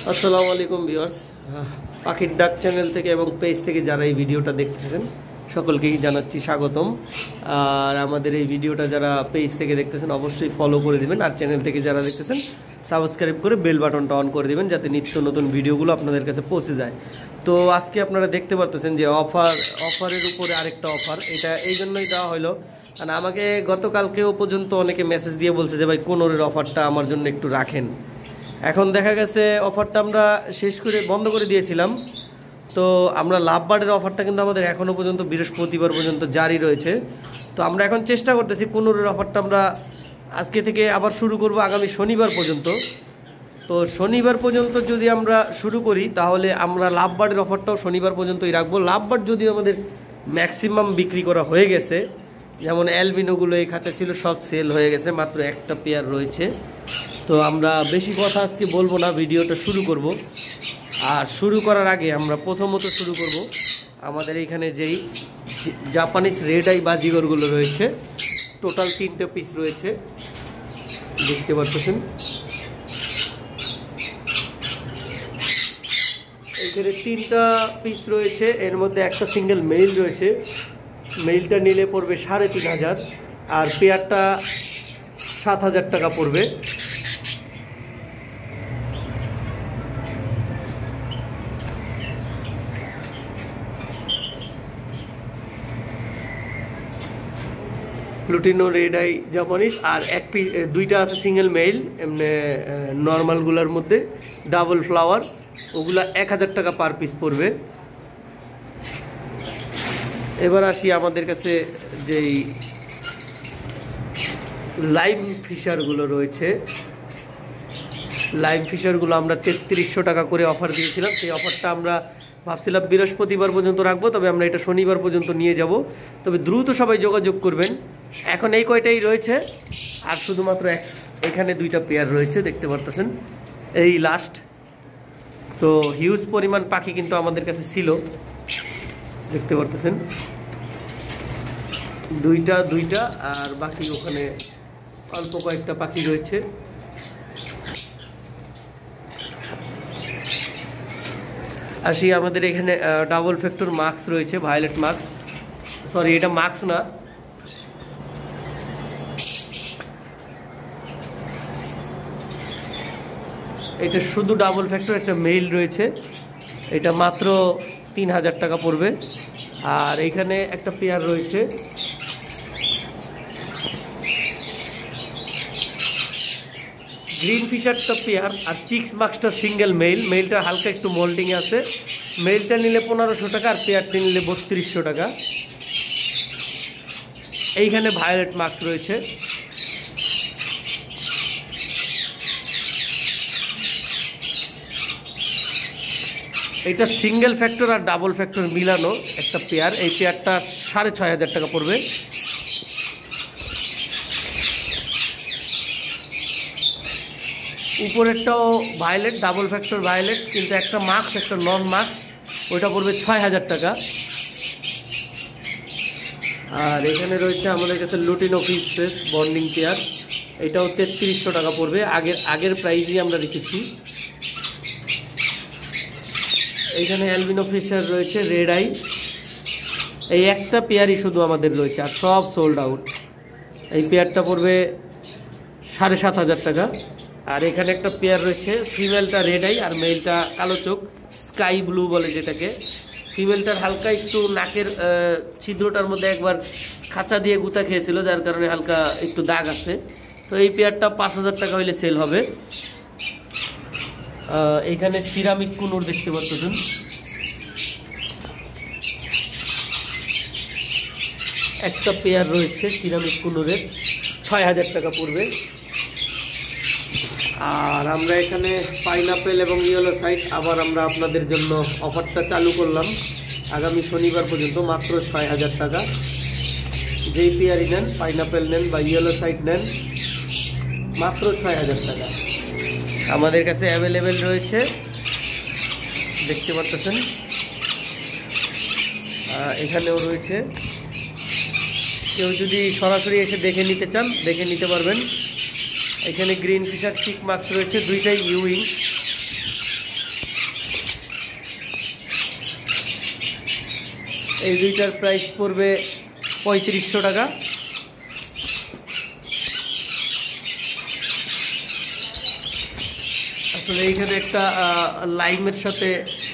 আসসালামু আলাইকুম ভিউয়ার্স, পাখির ডাক চ্যানেল থেকে এবং পেজ থেকে যারা এই ভিডিওটা দেখতেছেন সকলকেই জানাচ্ছি স্বাগতম। আর আমাদের এই ভিডিওটা যারা পেজ থেকে দেখতেছেন অবশ্যই ফলো করে দিবেন, আর চ্যানেল থেকে যারা দেখতেছেন সাবস্ক্রাইব করে বেল বাটনটা অন করে দিবেন যাতে নিত্য নতুন ভিডিওগুলো আপনাদের কাছে পৌঁছে যায়। তো আজকে আপনারা দেখতে পারতেছেন যে অফারের উপরে আরেকটা অফার, এটা এই জন্যই দেওয়া হলো কারণ আমাকে গতকালকেও পর্যন্ত অনেকে মেসেজ দিয়ে বলছে যে ভাই কোনোরের অফারটা আমার জন্য একটু রাখেন। এখন দেখা গেছে অফারটা আমরা শেষ করে বন্ধ করে দিয়েছিলাম, তো আমরা লাভবার্ডের অফারটা কিন্তু আমাদের এখনও পর্যন্ত বৃহস্পতিবার পর্যন্ত জারি রয়েছে। তো আমরা এখন চেষ্টা করতেছি কোনোরের অফারটা আমরা আজকে থেকে আবার শুরু করব আগামী শনিবার পর্যন্ত। তো শনিবার পর্যন্ত যদি আমরা শুরু করি তাহলে আমরা লাভবার্ডের অফারটাও শনিবার পর্যন্তই রাখবো। লাভবার্ড যদি আমাদের ম্যাক্সিমাম বিক্রি করা হয়ে গেছে, যেমন অ্যালবিনোগুলো এই খাঁচা ছিল সব সেল হয়ে গেছে, মাত্র একটা পেয়ার রয়েছে। তো আমরা বেশি কথা আজকে বলবো না, ভিডিওটা শুরু করব। আর শুরু করার আগে আমরা প্রথমত শুরু করব আমাদের এইখানে যেই জাপানিজ রেড আই বাজিগরগুলো রয়েছে, টোটাল 3টে পিস রয়েছে, দেখতে পাচ্ছেন। এইখানে 3টা পিস রয়েছে, এর মধ্যে একটা সিঙ্গেল মেইল রয়েছে। মেইলটা নিলে পড়বে 3,500 আর পেয়ারটা 7,000 টাকা পড়বে। লুটিনো রেড আই জাপানিজ, আর দুইটা আছে সিঙ্গেল মেইল এমনি নর্মালগুলোর মধ্যে ডাবল ফ্লাওয়ার, ওগুলা 1,000 টাকা পার পিস পড়বে। এবার আসি আমাদের কাছে যেই লাইম ফিশারগুলো রয়েছে, লাইম ফিশারগুলো আমরা 3300 টাকা করে অফার দিয়েছিলাম। সেই অফারটা আমরা ভাবছিলাম বৃহস্পতিবার পর্যন্ত রাখবো, তবে আমরা এটা শনিবার পর্যন্ত নিয়ে যাব। তবে দ্রুত সবাই যোগাযোগ করবেন। এখন এই কয়টাই রয়েছে, আর শুধুমাত্র এখানে 2টা পেয়ার রয়েছে, দেখতে পারতেছেন, এই লাস্ট। তো হিউজ পরিমাণ পাখি কিন্তু আমাদের কাছে ছিল, দেখতে পারতেছেন, দুইটা আর বাকি ওখানে অল্প কয়েকটা পাখি রয়েছে। আসি আমাদের এখানে ডাবল ফ্যাক্টর মাস্ক রয়েছে, ভায়োলেট মাস্ক, সরি এটা মাস্ক না, এটা শুধু ডাবল ফ্যাক্টর, একটা মেইল রয়েছে, এটা মাত্র 3,000 টাকা পড়বে। আর এইখানে একটা পেয়ার রয়েছে, গ্রিন ফিশারটা পেয়ার, আর চিক্স মাস্কটা সিঙ্গেল মেইল। মেইলটা হালকা একটু মোল্ডিংয়ে আছে, মেইলটা নিলে 1500 টাকা আর পেয়ারটি নিলে 3200 টাকা। এইখানে ভায়োলেট মাস্ক রয়েছে, এটা সিঙ্গেল ফ্যাক্টর আর ডাবল ফ্যাক্টর মিলানো একটা পেয়ার, এই পেয়ারটা 6,500 টাকা পড়বে। উপরেরটাও ভায়োলেট, ডাবল ফ্যাক্টর ভায়োলেট, কিন্তু একটা মাস্ক একটা নন মাস্ক, ওইটা পড়বে 6,000 টাকা। আর এখানে রয়েছে আমাদের কাছে lutino fish face bonding pair, এটাও 3300 টাকা পড়বে, আগের প্রাইজই আমরা রেখেছি। এইখানে অ্যালবিনো ফিশার রয়েছে রেড আই, এই একটা পেয়ারই শুধু আমাদের রয়েছে, আর সব সোল্ড আউট। এই পেয়ারটা পড়বে 7,500 টাকা। আর এখানে একটা পেয়ার রয়েছে, ফিমেলটা রেড আই আর মেলটা কালো চোখ, স্কাই ব্লু বলে যেটাকে। ফিমেলটার হালকা একটু নাকের ছিদ্রটার মধ্যে একবার খাঁচা দিয়ে গুঁতা খেয়েছিল, যার কারণে হালকা একটু দাগ আছে। তো এই পেয়ারটা 5,000 টাকা হইলে সেল হবে। এইখানে সিরামিক কুনুর দেখতে পাচ্ছেন, একটা পেয়ার রয়েছে সিরামিক কুনুরের, 6,000 টাকা পড়বে। আর আমরা এখানে পাইনাপেল এবং ইয়েলো সাইড আবার আমরা আপনাদের জন্য অফারটা চালু করলাম আগামী শনিবার পর্যন্ত, মাত্র 6,000 টাকা। যেই পেয়ারই নেন, পাইনাপেল নেন বা ইয়েলো সাইড নেন, মাত্র 6,000 টাকা আমাদের কাছে অ্যাভেলেবেল রয়েছে, দেখতে পাচ্ছেন। এখানেও রয়েছে, কেউ যদি সরাসরি এসে দেখে নিতে চান দেখে নিতে পারবেন। এখানে গ্রিন ফিশার চিক মাস্ক রয়েছে, দুইটাই ইউইং, এই দুইটার প্রাইস পড়বে 3500 টাকা। আসলে এইখানে একটা লাইমের সাথে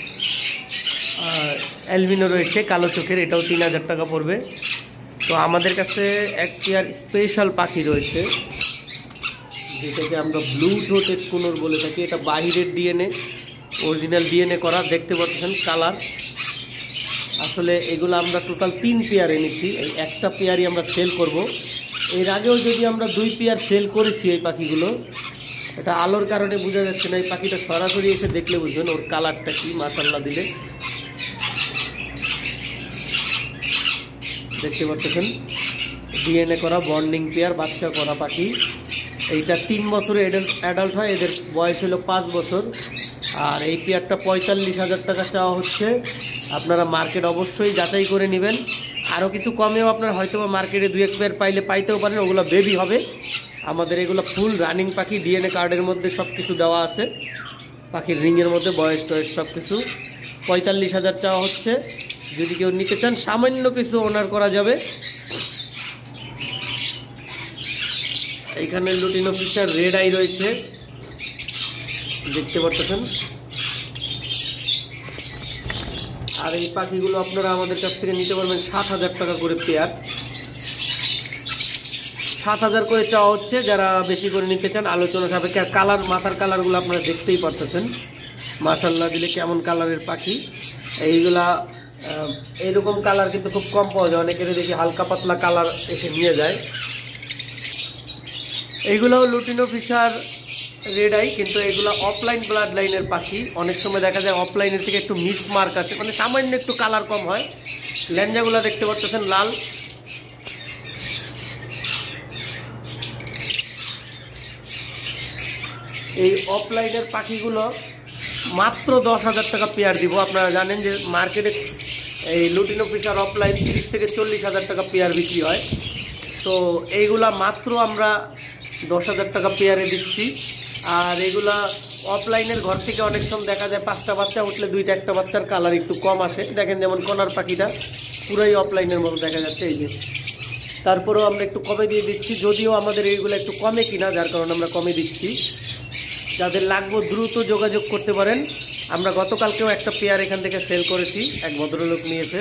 অ্যালবিনো রয়েছে কালো চোখের, এটাও 3000 টাকা পড়বে। তো আমাদের কাছে এক পেয়ার স্পেশাল পাখি রয়েছে যেটাকে আমরা ব্লু থ্রোটেড কোনোর বলে থাকি। এটা বাহিরের ডিএনএ, অরিজিনাল ডিএনএ করা, দেখতে পাচ্ছেন কালার। আসলে এগুলো আমরা টোটাল 3 পেয়ার এনেছি, এই একটা পেয়ারই আমরা সেল করব। এর আগেও যদি আমরা 2 পেয়ার সেল করেছি এই পাখিগুলো, এটা আলোর কারণে বোঝা যাচ্ছে না। এই পাখিটা সরাসরি এসে দেখলে বুঝবেন ওর কালারটা কি, মাশাআল্লাহ দিলে দেখতে পাচ্ছেন ডিএনএ করা বন্ডিং পেয়ার, বাচ্চা করা পাখি। এইটা 3 বছরে অ্যাডাল্ট হয়, এদের বয়স হলো 5 বছর। আর এই পেয়ারটা 45,000 টাকা চাওয়া হচ্ছে। আপনারা মার্কেট অবশ্যই যাচাই করে নেবেন, আরও কিছু কমেও আপনার হয়তো মার্কেটে 2-1 পেয়ার পাইলে পাইতেও পারেন, ওগুলো বেবি হবে। আমাদের এগুলো ফুল রানিং পাখি, ডিএনএ কার্ডের মধ্যে সব কিছু দেওয়া আছে, পাখির রিংয়ের মধ্যে বয়স টয়স সব কিছু। 45,000 চাওয়া হচ্ছে। যদি কেউ নিতে চান সামান্য কিছু অনার করা যাবে। এইখানে লুটিনো ফিশার রেড আই রয়েছে, দেখতে পাচ্ছেন। আর এই পাখিগুলো আপনারা আমাদের কাছ থেকে নিতে পারবেন 7,000 টাকা করে পেয়ার। 7,000 করে চাওয়া হচ্ছে। যারা বেশি করে নিতে চান আলোচনা সাপেক্ষে। আর কালার, মাথার কালারগুলো আপনারা দেখতেই পারতেছেন, মাশাআল্লাহ দিলে কেমন কালারের পাখি। এইগুলা এইরকম কালার কিন্তু খুব কম পাওয়া যায়, অনেকের দেখি হালকা পাতলা কালার এসে নিয়ে যায়। এইগুলোও লুটিনো ফিশার রেড আই, কিন্তু এগুলো অফলাইন ব্লাড লাইনের পাখি। অনেক সময় দেখা যায় অফলাইনের থেকে একটু মিস মার্ক আছে, মানে সামান্য একটু কালার কম হয়। ল্যাঞ্জাগুলো দেখতে পাচ্ছেন লাল। এই অফলাইনের পাখিগুলো মাত্র 10,000 টাকা পেয়ার দিব। আপনারা জানেন যে মার্কেটে এই লুটিনো ফিশার অফলাইন 30 থেকে 40,000 টাকা পেয়ার বিক্রি হয়। তো এইগুলা মাত্র আমরা 10,000 টাকা পেয়ারে দিচ্ছি। আর এগুলা অফলাইনের ঘর থেকে অনেক সময় দেখা যায় 5টা বাচ্চা উঠলে 2টা একটা বাচ্চার কালার একটু কম আসে। দেখেন যেমন কনার পাখিটা পুরাই অফলাইনের মতো দেখা যাচ্ছে, এই যে। তারপরেও আমরা একটু কমে দিয়ে দিচ্ছি, যদিও আমাদের এইগুলো একটু কমে কিনা, যার কারণে আমরা কমে দিচ্ছি। যাদের লাগবে দ্রুত যোগাযোগ করতে পারেন। আমরা গতকালকেও একটা পেয়ার এখান থেকে সেল করেছি, এক ভদ্রলোক নিয়েছে।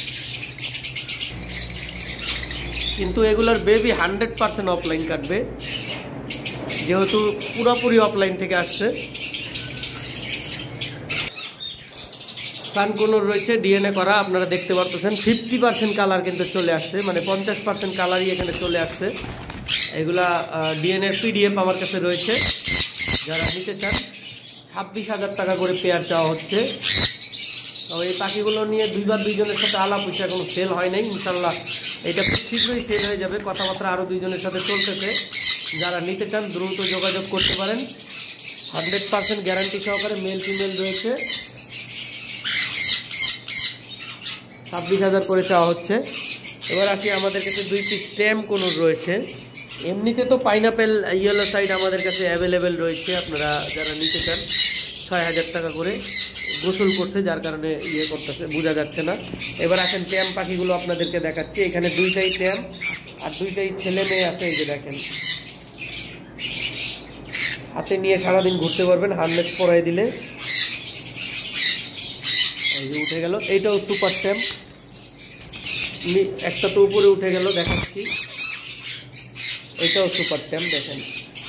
কিন্তু এগুলোর বেবি 100% অফলাইন কাটবে, যেহেতু পুরোপুরি অফলাইন থেকে আসছে। সানকোনোর রয়েছে ডিএনএ করা, আপনারা দেখতে পাচ্ছেন 50% কালার কিন্তু চলে আসছে, মানে 50% কালারই এখানে চলে আসছে। এগুলা ডিএনএ পিডিএফ আমার কাছে রয়েছে, যারা নিতে চান 26,000 টাকা করে পেয়ার চাওয়া হচ্ছে। তো এই পাখিগুলো নিয়ে দুইজনের সাথে আলাপ হচ্ছে, এখনো সেল হয় নাই। ইনশাল্লাহ এটা খুব শীঘ্রই সেল হয়ে যাবে, কথাবার্তা আরও 2জনের সাথে চলতেছে। যারা নিতে চান দ্রুত যোগাযোগ করতে পারেন। 100% গ্যারান্টি সহকারে মেল ফিমেল রয়েছে। 26,000 করে চাওয়া হচ্ছে। এবার আসি, আমাদের কাছে 2 পিস ট্যাম কোনোর রয়েছে। এমনিতে তো পাইনাপেল ইয়েলো সাইড আমাদের কাছে অ্যাভেলেবেল রয়েছে, আপনারা যারা নিতে চান। 6,000 টাকা করে গোসল করছে, যার কারণে ইয়ে করতেছে, বোঝা যাচ্ছে না। এবার আসেন ট্যাম পাখিগুলো আপনাদেরকে দেখাচ্ছি। এখানে 2টাই ট্যাম আর 2টাই ছেলে মেয়ে আছে, এই যে দেখেন। হাতে নিয়ে সারাদিন ঘুরতে পারবেন, হার্নেস পরাই দিলে। এই যে উঠে গেল, এইটাও সুপার ট্যাম। একটা তো উপরে উঠে গেল, দেখাচ্ছি। এটাও সুপার ট্যাম, দেখেন।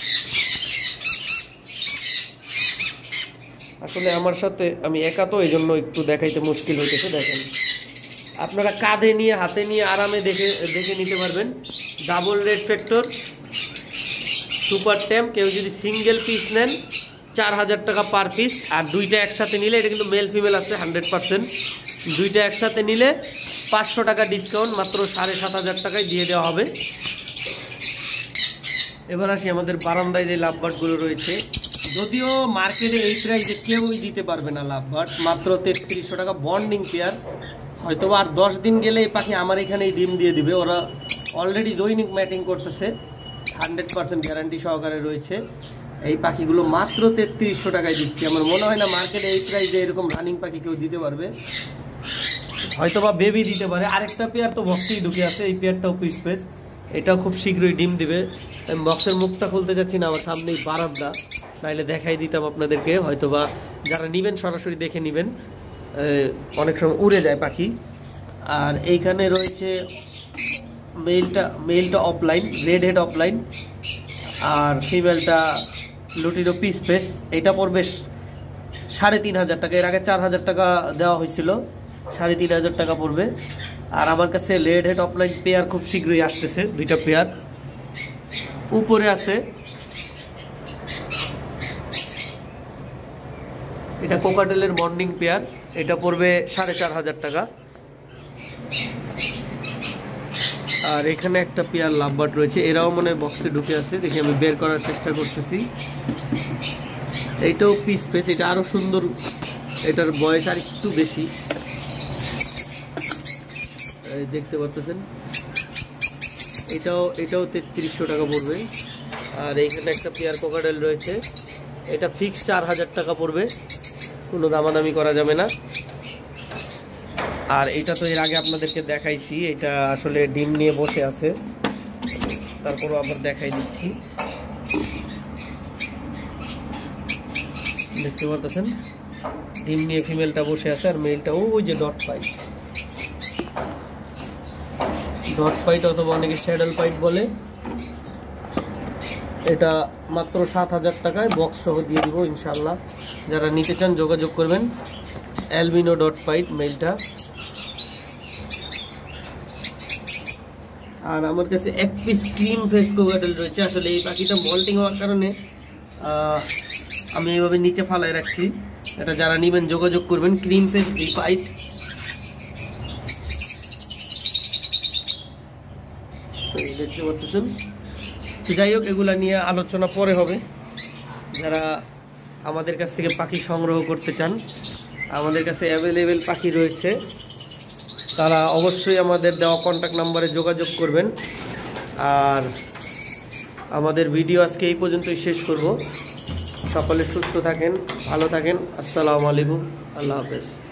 আসলে আমার সাথে আমি একা, তো এই জন্য একটু দেখাইতে মুশকিল হইতেছে। দেখেন, আপনারা কাঁধে নিয়ে হাতে নিয়ে আরামে দেখে নিতে পারবেন। Double red factor super tame. কেউ যদি সিঙ্গেল পিস নেন 4,000 টাকা পার পিস। আর 2টা একসাথে নিলে, এটা কিন্তু মেল ফিমেল আছে 100%, 2টা একসাথে নিলে 500 টাকা ডিসকাউন্ট, মাত্র 7,500 টাকায় দিয়ে দেওয়া হবে। এবার আসি আমাদের বারান্দায় যে লাভবার্ডগুলো রয়েছে। যদিও মার্কেটে এই প্রাইসে কেউই দিতে পারবে না লাভবার্ড, মাত্র 3300 টাকা বন্ডিং পেয়ার। হয়তো আর 10 দিন গেলে এই পাখি আমার এখানেই ডিম দিয়ে দিবে। ওরা অলরেডি দৈনিক ম্যাটিং করতেছে, 100% গ্যারান্টি সহকারে রয়েছে। এই পাখিগুলো মাত্র 3300 টাকায় দিচ্ছি। আমার মনে হয় না মার্কেটে এই প্রাইসে এরকম রানিং পাখি কেউ দিতে পারবে। হয়তো বা বেবি দিতে পারে। আরেকটা পেয়ার তো বক্সেই ঢুকে আছে, এই পেয়ারটাও পিস পেস, এটাও খুব শীঘ্রই ডিম দিবে। আমি বক্সের মুখটা খুলতে যাচ্ছি না, আমার সামনেই বারান্দা, নাইলে দেখাই দিতাম আপনাদেরকে। হয়তো বা যারা নেবেন সরাসরি দেখে নেবেন, অনেক সময় উড়ে যায় পাখি। আর এইখানে রয়েছে মেলটা অফলাইন, রেড হেড অফলাইন, আর ফিমেলটা লুটিনো পিস পেস। এটা পড়বে 3,500 টাকা। এর আগে 4,000 টাকা দেওয়া হয়েছিল, 3,500 টাকা পড়বে। আর আমার কাছে রেড হেড অফলাইন পেয়ার খুব শীঘ্রই আসতেছে, 2টা পেয়ার। উপরে আছে এটা কোকাটেলের মর্নিং পেয়ার, এটা পড়বে 4,500 টাকা। আর এখানে একটা পেয়ার লাভবার্ড রয়েছে, এরাও মনে হয় বক্সে ঢুকে আছে, দেখি আমি বের করার চেষ্টা করতেছি। এইটাও পিস পেস, এটা আরো সুন্দর, এটার বয়স আর একটু বেশি, দেখতে পাচ্ছেন। এটাও 3,300 টাকা পড়বে। আর এইখানে একটা পেয়ার কোকাটেল রয়েছে, এটা ফিক্স 4,000 টাকা পড়বে, কোনো দামাদামি করা যাবে না। আর এটা তো এর আগে আপনাদেরকে দেখাইছি, এটা আসলে ডিম নিয়ে বসে আছে, তারপরও আবার দেখাই দিচ্ছি। দেখতে পাচ্ছেন ডিম নিয়ে ফিমেলটা বসে আছে, আর মেলটা ওই যে ডট পাইট অথবা অনেকে স্যাডেল পাইট বলে। এটা মাত্র 7,000 টাকায় বক্স সহ দিয়ে দিব ইনশাল্লাহ। যারা নিতে চান যোগাযোগ করবেন। অ্যালবিনো ডট পাইট মেলটা। আর আমার কাছে এক পিস ক্রিম ফেস কোকাটেল রয়েছে। আসলে এই পাখিটা মল্টিং হওয়ার কারণে আমি এইভাবে নিচে ফালায় রাখছি। এটা যারা নেবেন যোগাযোগ করবেন। ক্রিম ফেস পাইট, দেখতে পাচ্ছেন। যাই হোক, এগুলা নিয়ে আলোচনা পরে হবে। যারা আমাদের কাছ থেকে পাখি সংগ্রহ করতে চান, আমাদের কাছে অ্যাভেলেবেল পাখি রয়েছে, তারা অবশ্যই আমাদের দেওয়া কন্ট্যাক্ট নাম্বারে যোগাযোগ করবেন। আর আমাদের ভিডিও আজকে এই পর্যন্তই শেষ করব। সকলে সুস্থ থাকেন, ভালো থাকেন। আসসালামু আলাইকুম, আল্লাহ হাফেজ।